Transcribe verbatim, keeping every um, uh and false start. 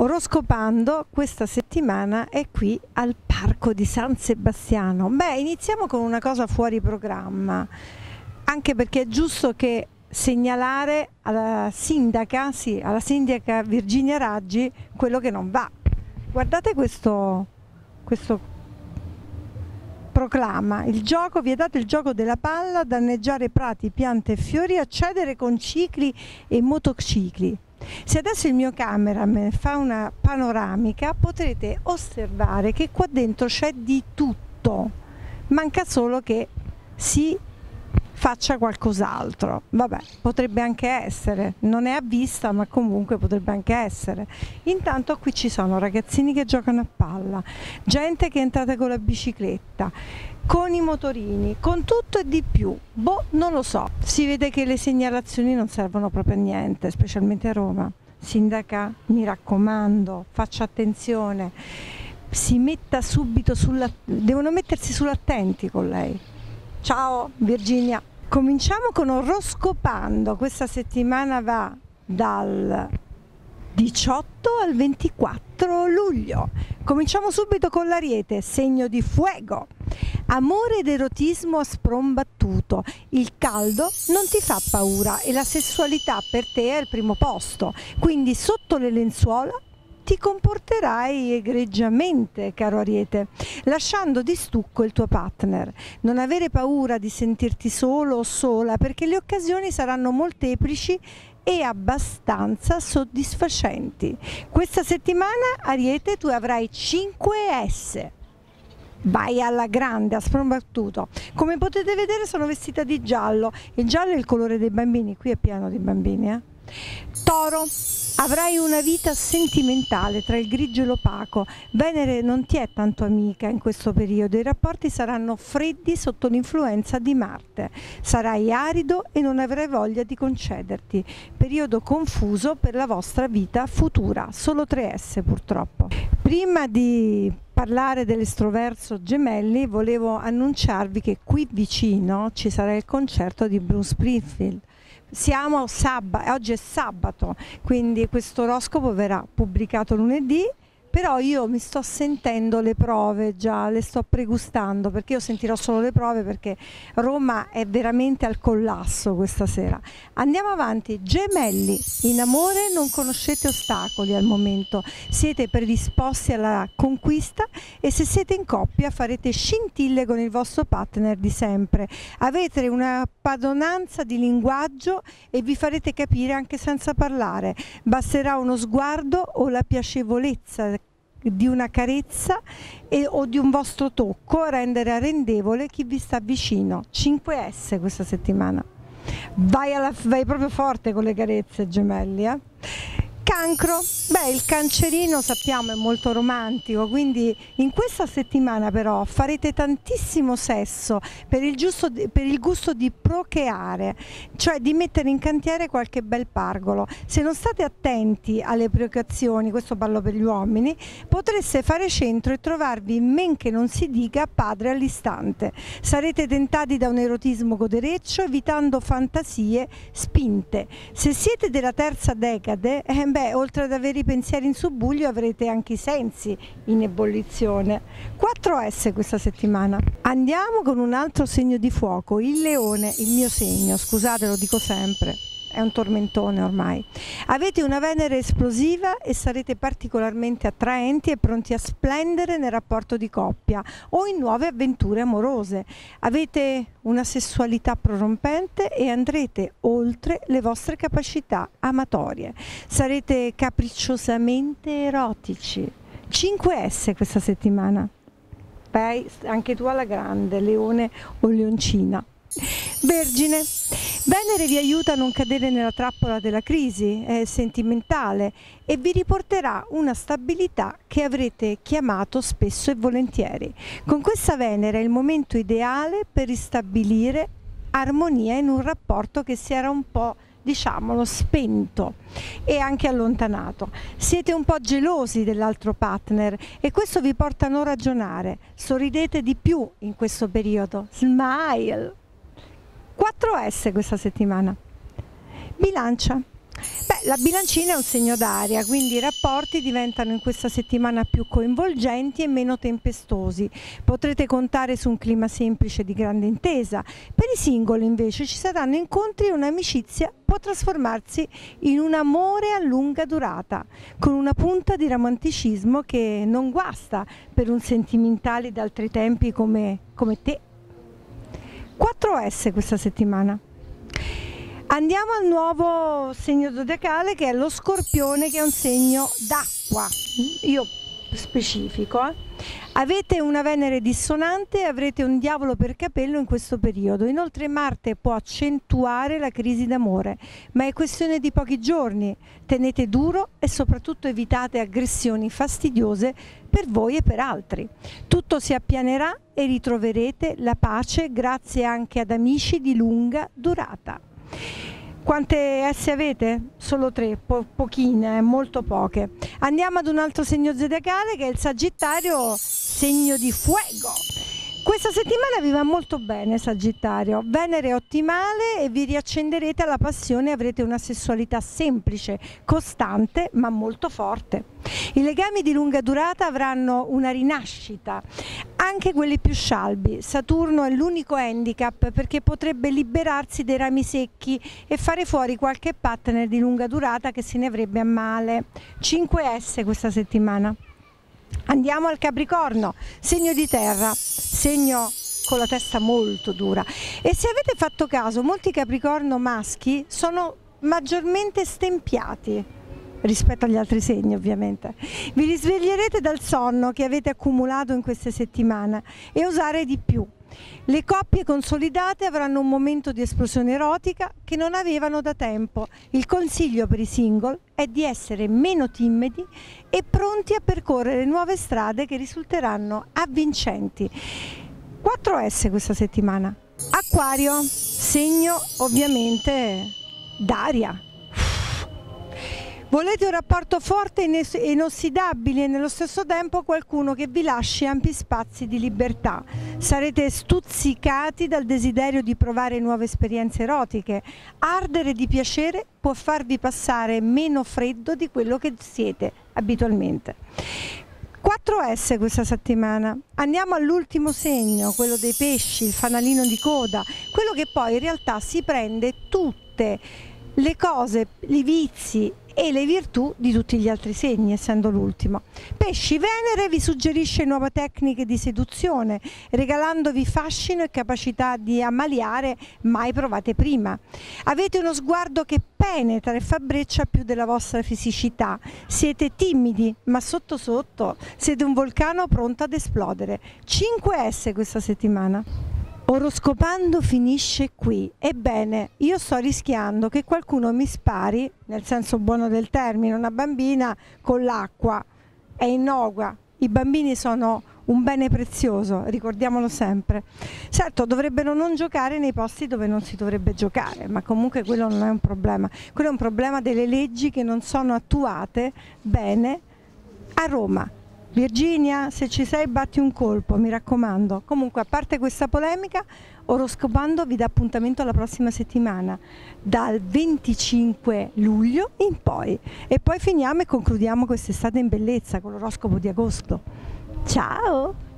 Oroscopando questa settimana è qui al Parco di San Sebastiano. Beh, iniziamo con una cosa fuori programma, anche perché è giusto che segnalare alla sindaca, sì, alla sindaca Virginia Raggi quello che non va. Guardate questo, questo proclama: il gioco, vietato il gioco della palla, danneggiare prati, piante e fiori, accedere con cicli e motocicli. Se adesso il mio cameraman fa una panoramica potrete osservare che qua dentro c'è di tutto, manca solo che si faccia qualcos'altro. Vabbè, potrebbe anche essere, non è a vista ma comunque potrebbe anche essere. Intanto qui ci sono ragazzini che giocano a palla, gente che è entrata con la bicicletta, con i motorini, con tutto e di più. Boh, non lo so, si vede che le segnalazioni non servono proprio a niente, specialmente a Roma. Sindaca, mi raccomando, faccia attenzione, si metta subito sulla... devono mettersi sull'attenti con lei. Ciao Virginia. Cominciamo con Oroscopando. Questa settimana va dal diciotto al ventiquattro luglio. Cominciamo subito con l'Ariete, segno di fuoco. Amore ed erotismo a sprombattuto, il caldo non ti fa paura e la sessualità per te è al primo posto, quindi sotto le lenzuola ti comporterai egregiamente, caro Ariete, lasciando di stucco il tuo partner. Non avere paura di sentirti solo o sola, perché le occasioni saranno molteplici e abbastanza soddisfacenti. Questa settimana, Ariete, tu avrai cinque S. Vai alla grande, a sprombattuto. Come potete vedere sono vestita di giallo. Il giallo è il colore dei bambini, qui è pieno di bambini, eh? Toro, avrai una vita sentimentale tra il grigio e l'opaco. Venere non ti è tanto amica in questo periodo, i rapporti saranno freddi sotto l'influenza di Marte. Sarai arido e non avrai voglia di concederti. Periodo confuso per la vostra vita futura, solo tre S purtroppo. Prima di parlare dell'estroverso Gemelli, volevo annunciarvi che qui vicino ci sarà il concerto di Bruce Springsteen. Siamo sabato, oggi è sabato, quindi questo oroscopo verrà pubblicato lunedì, però io mi sto sentendo le prove già, le sto pregustando, perché io sentirò solo le prove perché Roma è veramente al collasso questa sera. Andiamo avanti. Gemelli, in amore non conoscete ostacoli al momento, siete predisposti alla conquista e se siete in coppia farete scintille con il vostro partner di sempre. Avete una padronanza di linguaggio e vi farete capire anche senza parlare. Basterà uno sguardo o la piacevolezza di una carezza e, o di un vostro tocco a rendere arrendevole chi vi sta vicino. cinque S questa settimana. Vai, alla, vai proprio forte con le carezze, Gemelli, eh? Cancro, beh, il cancerino sappiamo è molto romantico, quindi in questa settimana però farete tantissimo sesso per il, giusto, per il gusto di procreare, cioè di mettere in cantiere qualche bel pargolo. Se non state attenti alle preoccupazioni, questo parlo per gli uomini, potreste fare centro e trovarvi men che non si dica padre all'istante. Sarete tentati da un erotismo godereccio, evitando fantasie spinte. Se siete della terza decade, eh, beh, oltre ad avere i pensieri in subbuglio avrete anche i sensi in ebollizione. quattro S questa settimana. Andiamo con un altro segno di fuoco, il leone, il mio segno, scusate lo dico sempre, è un tormentone ormai. Avete una Venere esplosiva e sarete particolarmente attraenti e pronti a splendere nel rapporto di coppia o in nuove avventure amorose. Avete una sessualità prorompente e andrete oltre le vostre capacità amatorie. Sarete capricciosamente erotici. cinque S questa settimana. Vai anche tu alla grande, leone o leoncina. Vergine, Venere vi aiuta a non cadere nella trappola della crisi eh, sentimentale e vi riporterà una stabilità che avrete chiamato spesso e volentieri. Con questa Venere è il momento ideale per ristabilire armonia in un rapporto che si era un po', diciamolo, spento e anche allontanato. Siete un po' gelosi dell'altro partner e questo vi porta a non ragionare. Sorridete di più in questo periodo. Smile. quattro S questa settimana. Bilancia. Beh, la bilancina è un segno d'aria, quindi i rapporti diventano in questa settimana più coinvolgenti e meno tempestosi. Potrete contare su un clima semplice di grande intesa. Per i singoli invece ci saranno incontri e un'amicizia può trasformarsi in un amore a lunga durata, con una punta di romanticismo che non guasta per un sentimentale d'altri tempi come, come te. quattro S questa settimana. Andiamo al nuovo segno zodiacale, che è lo Scorpione, che è un segno d'acqua. Io specifico. Eh? Avete una Venere dissonante e avrete un diavolo per capello in questo periodo. Inoltre Marte può accentuare la crisi d'amore, ma è questione di pochi giorni. Tenete duro e soprattutto evitate aggressioni fastidiose per voi e per altri. Tutto si appianerà e ritroverete la pace grazie anche ad amici di lunga durata. Quante S avete? Solo tre, po pochine, molto poche. Andiamo ad un altro segno zodiacale, che è il Sagittario, segno di fuego. Questa settimana vi va molto bene, Sagittario. Venere è ottimale e vi riaccenderete alla passione e avrete una sessualità semplice, costante ma molto forte. I legami di lunga durata avranno una rinascita, anche quelli più scialbi. Saturno è l'unico handicap perché potrebbe liberarsi dei rami secchi e fare fuori qualche partner di lunga durata che se ne avrebbe a male. cinque S questa settimana. Andiamo al Capricorno, segno di terra, segno con la testa molto dura. E se avete fatto caso, molti Capricorno maschi sono maggiormente stempiati rispetto agli altri segni, ovviamente. Vi risveglierete dal sonno che avete accumulato in queste settimane e osare di più. Le coppie consolidate avranno un momento di esplosione erotica che non avevano da tempo. Il consiglio per i single è di essere meno timidi e pronti a percorrere nuove strade che risulteranno avvincenti. quattro S questa settimana. Acquario, segno ovviamente d'aria. Volete un rapporto forte e inossidabile e nello stesso tempo qualcuno che vi lasci ampi spazi di libertà. Sarete stuzzicati dal desiderio di provare nuove esperienze erotiche. Ardere di piacere può farvi passare meno freddo di quello che siete abitualmente. quattro S questa settimana. Andiamo all'ultimo segno, quello dei pesci, il fanalino di coda, quello che poi in realtà si prende tutte le cose, i vizi e le virtù di tutti gli altri segni, essendo l'ultimo. Pesci, Venere vi suggerisce nuove tecniche di seduzione, regalandovi fascino e capacità di ammaliare mai provate prima. Avete uno sguardo che penetra e fa breccia più della vostra fisicità. Siete timidi, ma sotto sotto siete un vulcano pronto ad esplodere. cinque S questa settimana. Oroscopando finisce qui. Ebbene, io sto rischiando che qualcuno mi spari, nel senso buono del termine, una bambina con l'acqua. È innocua. I bambini sono un bene prezioso, ricordiamolo sempre. Certo, dovrebbero non giocare nei posti dove non si dovrebbe giocare, ma comunque quello non è un problema. Quello è un problema delle leggi che non sono attuate bene a Roma. Virginia, se ci sei batti un colpo, mi raccomando. Comunque, a parte questa polemica, Oroscopando vi dà appuntamento alla prossima settimana, dal venticinque luglio in poi. E poi finiamo e concludiamo quest'estate in bellezza con l'oroscopo di agosto. Ciao!